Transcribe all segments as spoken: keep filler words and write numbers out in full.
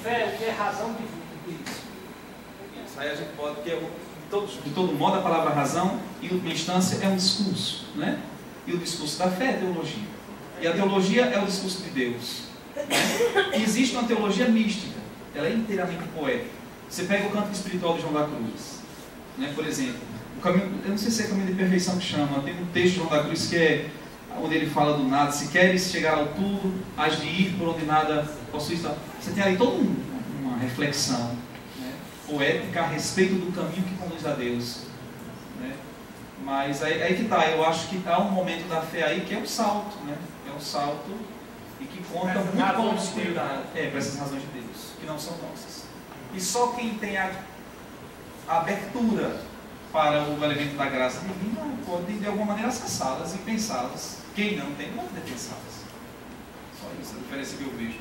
fé, o que é razão divina. Isso. Isso aí a gente pode, porque de todo, de todo modo a palavra razão, em última instância, é um discurso, né? E o discurso da fé é teologia. E a teologia é o discurso de Deus. Né? E existe uma teologia mística, ela é inteiramente poética. Você pega o canto espiritual de João da Cruz, né? Por exemplo, o caminho, eu não sei se é caminho de perfeição que chama, tem um texto de João da Cruz que é onde ele fala do nada, se queres chegar ao tudo, has de ir por onde nada possuis. Você tem ali toda um, uma reflexão, né, poética a respeito do caminho que conduz a Deus. Né? Mas aí, aí que está, eu acho que há um momento da fé aí que é um salto, né? É um salto e que conta muito com a obscuridade. É, para essas razões de Deus, que não são nossas. E só quem tem a, a abertura para o elemento da graça divina pode de alguma maneira acessá-las e pensá-las. Quem não tem, não pode pensá-las. Só isso, a diferença que eu vejo.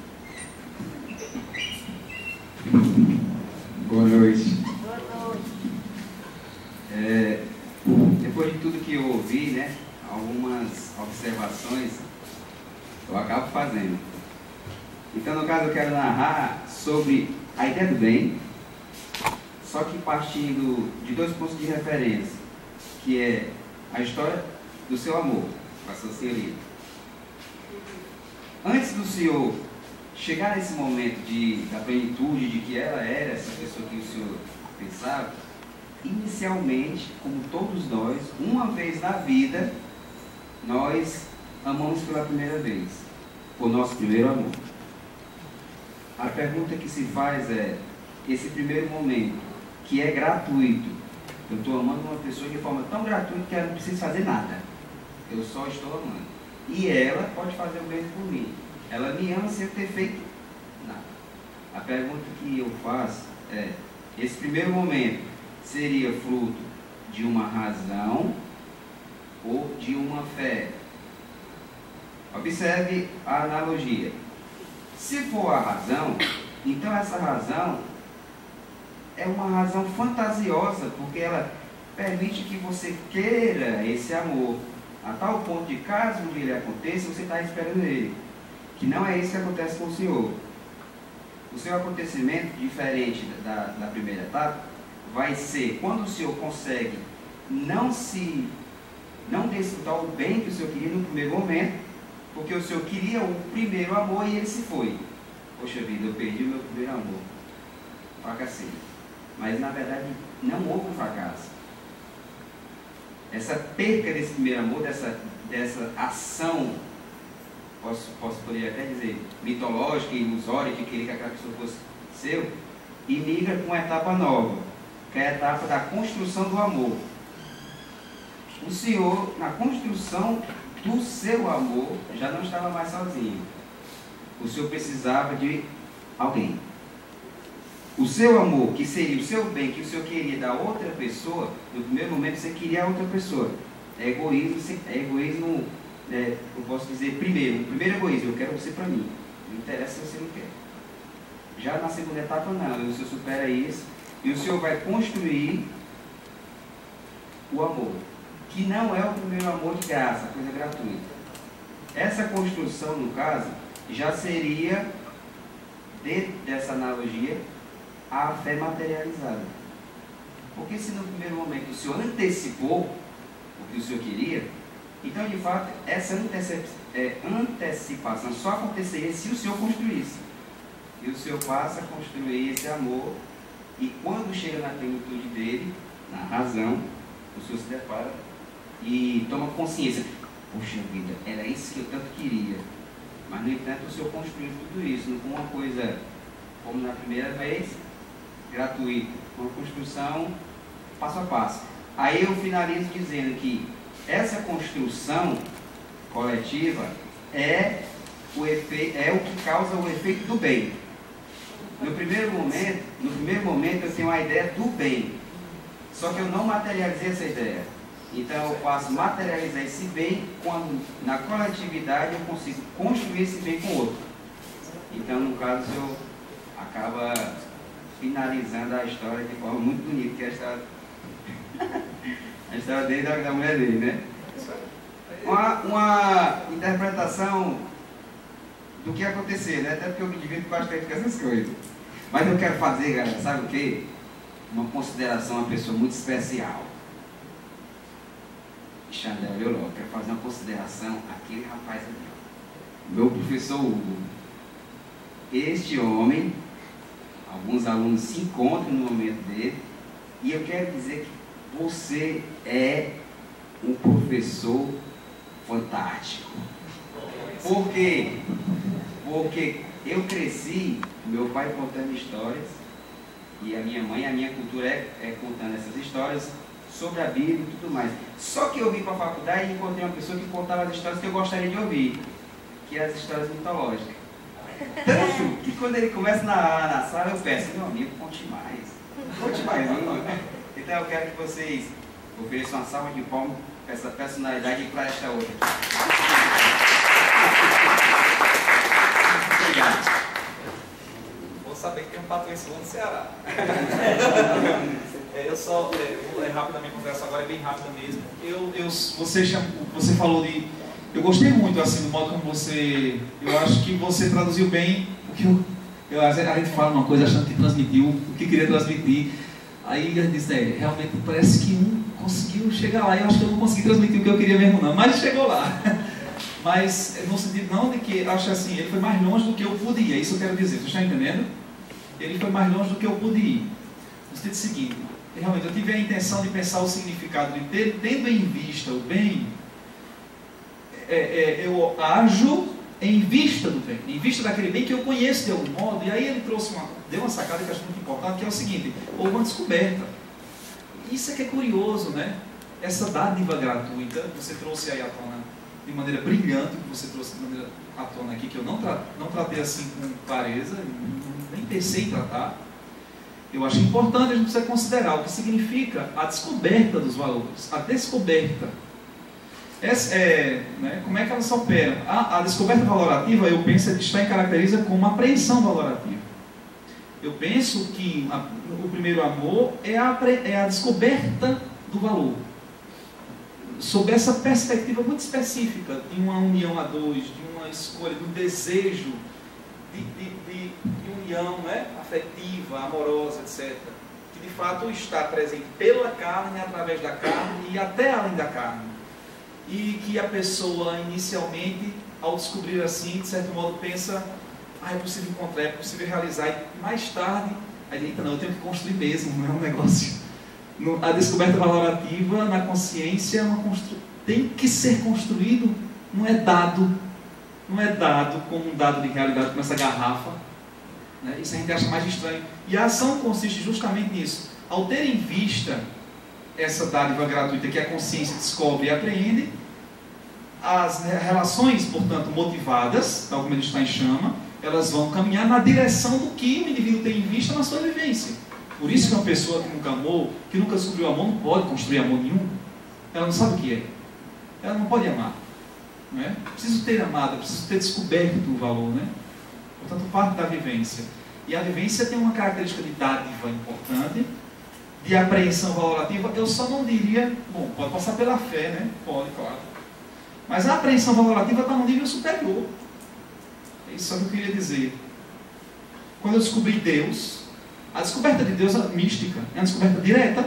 Boa noite. Boa noite. É, depois de tudo que eu ouvi, né, algumas observações eu acabo fazendo. Então, no caso, eu quero narrar sobre a ideia do bem, só que partindo de dois pontos de referência, que é a história do seu amor com a sua senhoria. Antes do senhor chegar nesse momento de, da plenitude de que ela era essa pessoa que o senhor pensava, inicialmente, como todos nós, uma vez na vida, nós amamos pela primeira vez, por nosso primeiro amor. A pergunta que se faz é, esse primeiro momento, que é gratuito, eu estou amando uma pessoa de forma tão gratuita que ela não precisa fazer nada, eu só estou amando. E ela pode fazer o mesmo por mim. Ela me ama sem eu ter feito nada. A pergunta que eu faço é, esse primeiro momento seria fruto de uma razão ou de uma fé? Observe a analogia. Se for a razão, então essa razão é uma razão fantasiosa, porque ela permite que você queira esse amor, a tal ponto de caso um dia ele aconteça, você está esperando ele. Que não é isso que acontece com o senhor. O seu acontecimento, diferente da, da primeira etapa, vai ser quando o senhor consegue não se não desfrutar o bem que o senhor queria no primeiro momento, porque o senhor queria o primeiro amor e ele se foi. Poxa vida, eu perdi o meu primeiro amor, fracassei. Mas na verdade não houve um fracasso. Essa perca desse primeiro amor, dessa, dessa ação, posso, posso poder até dizer, mitológica, ilusória, de querer que aquela pessoa fosse seu, e migra com uma etapa nova, que é a etapa da construção do amor. O senhor, na construção do seu amor, já não estava mais sozinho. O senhor precisava de alguém. O seu amor, que seria o seu bem, que o senhor queria da outra pessoa, no primeiro momento você queria a outra pessoa. É egoísmo, é egoísmo, é, eu posso dizer, primeiro, o primeiro egoísmo, eu quero você para mim. Não interessa se você não quer. Já na segunda etapa não, o senhor supera isso e o senhor vai construir o amor, que não é o primeiro amor de graça, coisa gratuita. Essa construção, no caso, já seria, dentro dessa analogia, a fé materializada. Porque se no primeiro momento o senhor antecipou o que o senhor queria, então de fato essa antecip é, antecipação só aconteceria se o senhor construísse. E o senhor passa a construir esse amor, e quando chega na plenitude dele, na razão, o senhor se depara e toma consciência. Poxa vida, era isso que eu tanto queria. Mas no entanto o senhor construiu tudo isso, não com uma coisa como na primeira vez, gratuito, uma construção passo a passo. Aí eu finalizo dizendo que essa construção coletiva é o, efeito, é o que causa o efeito do bem. No primeiro momento, no primeiro momento eu tenho a ideia do bem, só que eu não materializei essa ideia. Então eu posso materializar esse bem quando na coletividade eu consigo construir esse bem com o outro. Então no caso eu acaba finalizando a história de forma muito bonita, que é a história, a história dele e da, da mulher dele, né? Uma, uma interpretação do que acontecer, né? Até porque eu me divirto bastante com essas coisas. Mas eu quero fazer, galera, sabe o quê? Uma consideração a uma pessoa muito especial. Xandé, olhou logo, quero fazer uma consideração àquele rapaz ali, ó. Meu professor Hugo. Este homem, alguns alunos se encontram no momento dele, e eu quero dizer que você é um professor fantástico. Por quê? Porque eu cresci, meu pai contando histórias, e a minha mãe, a minha cultura é, é contando essas histórias sobre a Bíblia e tudo mais. Só que eu vim para a faculdade e encontrei uma pessoa que contava as histórias que eu gostaria de ouvir, que é as histórias mitológicas. Tanto que quando ele começa na, na sala, eu peço, meu amigo, conte mais. Conte mais, não. Então eu quero que vocês ofereçam uma salva de palmas para essa personalidade e para esta outra. Obrigado. Vou saber que tem um patrocínio no Ceará. É, eu só, é, é rápido a minha conversa agora, é bem rápida mesmo. Eu, eu, você, cham, você falou de... Eu gostei muito assim do modo como você... Eu acho que você traduziu bem o que eu... eu a gente fala uma coisa achando que transmitiu o que queria transmitir. Aí eu disse, é, realmente parece que um conseguiu chegar lá. Eu acho que eu não consegui transmitir o que eu queria mesmo não, mas chegou lá. Mas no sentido não de que, acho assim, ele foi mais longe do que eu pude ir. É isso que eu quero dizer, você está entendendo? Ele foi mais longe do que eu pude ir. No sentido seguinte, realmente eu tive a intenção de pensar o significado de ter, tendo em vista o bem, é, é, eu ajo em vista do bem, em vista daquele bem que eu conheço de algum modo. E aí ele trouxe uma, deu uma sacada que eu acho muito importante, que é o seguinte, houve uma descoberta. Isso é que é curioso, né? Essa dádiva gratuita, você trouxe aí à tona de maneira brilhante, que você trouxe de maneira à tona aqui, que eu não, tra não tratei assim com clareza, nem pensei em tratar. Eu acho importante, a gente precisa considerar o que significa a descoberta dos valores, a descoberta. Essa é, né, como é que ela se opera? A, a descoberta valorativa, eu penso, está em caracteriza como uma apreensão valorativa. Eu penso que a, o primeiro amor é a, é a descoberta do valor. Sob essa perspectiva muito específica de uma união a dois, de uma escolha, de um desejo de, de, de, de união, né, afetiva, amorosa, etcétera, que de fato está presente pela carne, através da carne e até além da carne. E que a pessoa inicialmente, ao descobrir assim, de certo modo pensa, ah, é possível encontrar, é possível realizar, e mais tarde, aí eita, não, eu tenho que construir mesmo, não é um negócio. A descoberta valorativa na consciência é uma constru... tem que ser construído, não é dado, não é dado como um dado de realidade, como essa garrafa, né? Isso a gente acha mais estranho. E a ação consiste justamente nisso, ao ter em vista essa dádiva gratuita que a consciência descobre e apreende, as relações, portanto, motivadas, tal como ele está em chama, elas vão caminhar na direção do que o indivíduo tem em vista na sua vivência. Por isso que uma pessoa que nunca amou, que nunca descobriu amor, não pode construir amor nenhum. Ela não sabe o que é. Ela não pode amar. Não é? Preciso ter amado, preciso ter descoberto o valor. Né? Portanto, parte da vivência. E a vivência tem uma característica de dádiva importante, de apreensão valorativa. Eu só não diria, bom, pode passar pela fé, né? Pode, claro. Mas a apreensão valorativa está num nível superior. É isso que eu queria dizer. Quando eu descobri Deus, a descoberta de Deus é mística, é uma descoberta direta.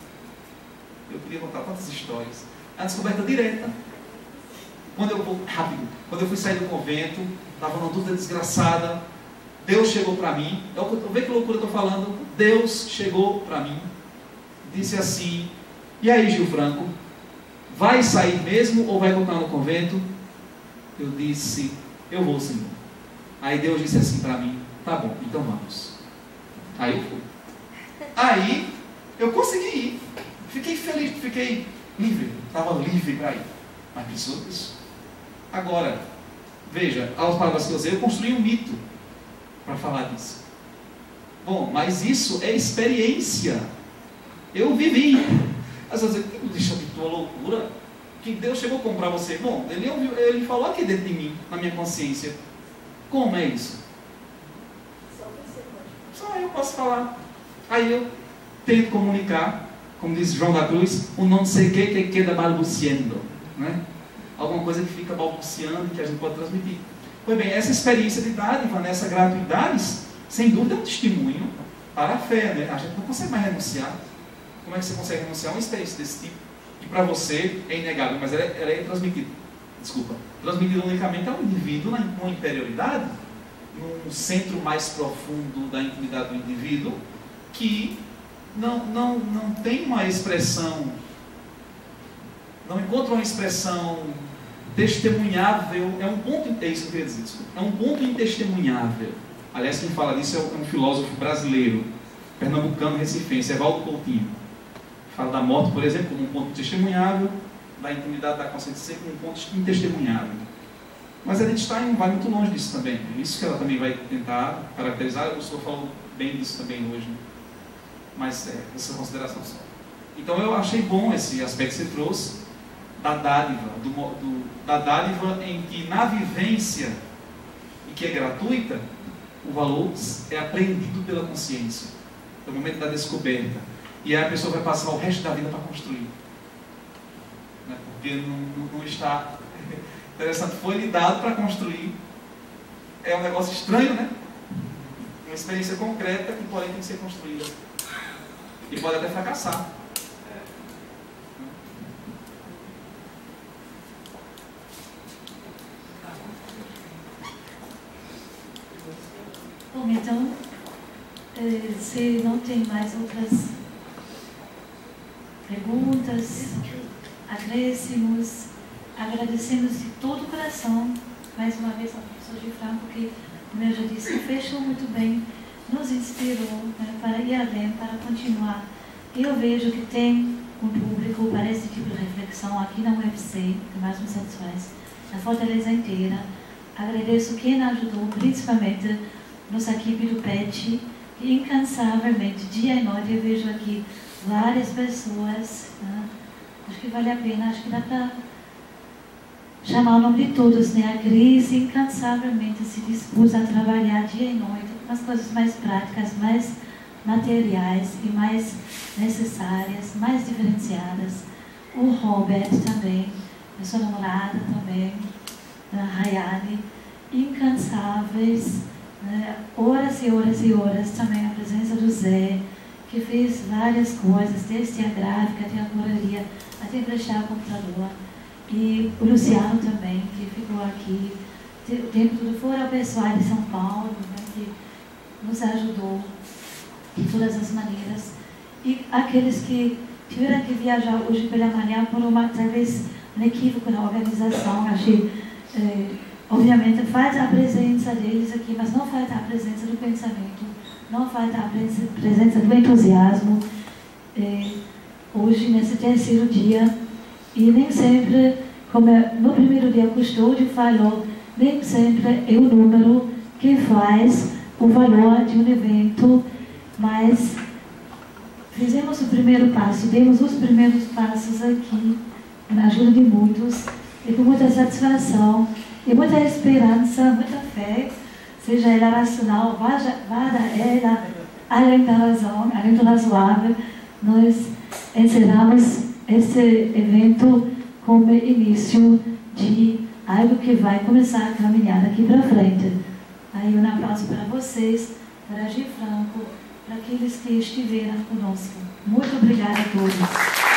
Eu podia contar tantas histórias. É uma descoberta direta. Quando eu vou, rápido, quando eu fui sair do convento, estava numa dúvida desgraçada, Deus chegou para mim, eu, vê que loucura eu estou falando, Deus chegou para mim, disse assim, e aí Gil Franco, vai sair mesmo ou vai continuar no convento? Eu disse, eu vou, Senhor. Aí Deus disse assim para mim, tá bom, então vamos. Aí eu fui. Aí eu consegui ir. Fiquei feliz, fiquei livre. Estava livre para ir. Mas precisou disso. Agora, veja, as palavras que eu usei, eu construí um mito para falar disso. Bom, mas isso é experiência. Eu vivi. Às vezes, deixa de tua loucura. Que Deus chegou a comprar você. Bom, ele, ouviu, ele falou aqui dentro de mim, na minha consciência. Como é isso? Só eu posso falar. Aí eu tento comunicar, como diz João da Cruz, o não sei que que queda balbuciando, né? Alguma coisa que fica balbuciando e que a gente pode transmitir. Pois bem, essa experiência de dádiva, nessa gratuidade, sem dúvida é um testemunho para a fé, né? A gente não consegue mais renunciar. Como é que você consegue renunciar a uma experiência desse tipo? Que para você é inegável, mas ela é, ela é transmitida, desculpa, transmitida unicamente ao indivíduo na, numa interioridade, num centro mais profundo da intimidade do indivíduo, que não, não, não tem uma expressão, não encontra uma expressão testemunhável, é um ponto, é isso que eu queria dizer, desculpa, é um ponto intestemunhável. Aliás, quem fala disso é um filósofo brasileiro, pernambucano, recifense, Evaldo Coutinho. Fala da morte, por exemplo, como um ponto testemunhável, da intimidade da consciência como um ponto intestemunhável. Mas a Edith Stein vai muito longe disso também. É isso que ela também vai tentar caracterizar. O senhor falou bem disso também hoje. Mas é, essa consideração só. Então eu achei bom esse aspecto que você trouxe da dádiva, do, do, da dádiva em que na vivência, e que é gratuita, o valor é aprendido pela consciência. É o momento da descoberta. E aí a pessoa vai passar o resto da vida para construir. Né? Porque não, não, não está... Interessante, foi lhe dado para construir. É um negócio estranho, né? Uma experiência concreta que, porém, tem que ser construída. E pode até fracassar. Bom, então, se não tem mais outras perguntas, acréscimos, agradecemos de todo o coração, mais uma vez ao professor Gifranco, que, como eu já disse, fechou muito bem, nos inspirou, né, para ir além, para continuar. Eu vejo que tem um público para esse tipo de reflexão aqui na U F C, que mais me satisfaz, na Fortaleza inteira. Agradeço quem ajudou, principalmente nossa equipe do P E T, e incansavelmente, dia e noite, eu vejo aqui várias pessoas, né? Acho que vale a pena, acho que dá para chamar o nome de todos, né? A Cris incansavelmente se dispôs a trabalhar dia e noite com as coisas mais práticas, mais materiais e mais necessárias, mais diferenciadas. O Robert também, a sua namorada também, a Rayane, incansáveis, né? Horas e horas e horas também a presença do Zé, que fez várias coisas, desde a gráfica, até a curadoria, até emprestar o computador. E o Luciano também, que ficou aqui o tempo todo, fora o pessoal de São Paulo, né, que nos ajudou de todas as maneiras. E aqueles que tiveram que viajar hoje pela manhã por uma, talvez, um equívoco na organização, achei, eh, obviamente, falta a presença deles aqui, mas não falta a presença do pensamento, não falta a presença do entusiasmo. Eh, hoje, nesse terceiro dia, e nem sempre, como no primeiro dia o custódio falou, nem sempre é o número que faz o valor de um evento, mas fizemos o primeiro passo, demos os primeiros passos aqui, na ajuda de muitos, e com muita satisfação, e muita esperança, muita fé, seja ela racional, vada ela além da razão, além do razoável, nós encerramos esse evento como início de algo que vai começar a caminhar daqui para frente. Aí um abraço para vocês, para Gifranco, para aqueles que estiveram conosco. Muito obrigada a todos.